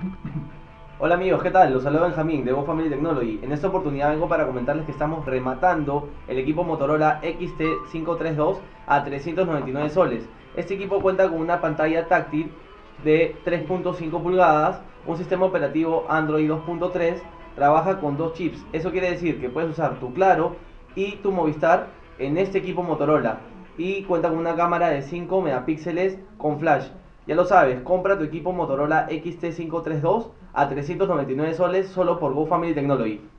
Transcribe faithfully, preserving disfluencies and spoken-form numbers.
Hola amigos, ¿qué tal? Los saluda Benjamín de GoFamily Technology. En esta oportunidad vengo para comentarles que estamos rematando el equipo Motorola X T quinientos treinta y dos a trescientos noventa y nueve soles. Este equipo cuenta con una pantalla táctil de tres punto cinco pulgadas, un sistema operativo Android dos punto tres, trabaja con dos chips. Eso quiere decir que puedes usar tu Claro y tu Movistar en este equipo Motorola, y cuenta con una cámara de cinco megapíxeles con flash. Ya lo sabes, compra tu equipo Motorola X T quinientos treinta y dos a trescientos noventa y nueve soles solo por GoFamily Technology.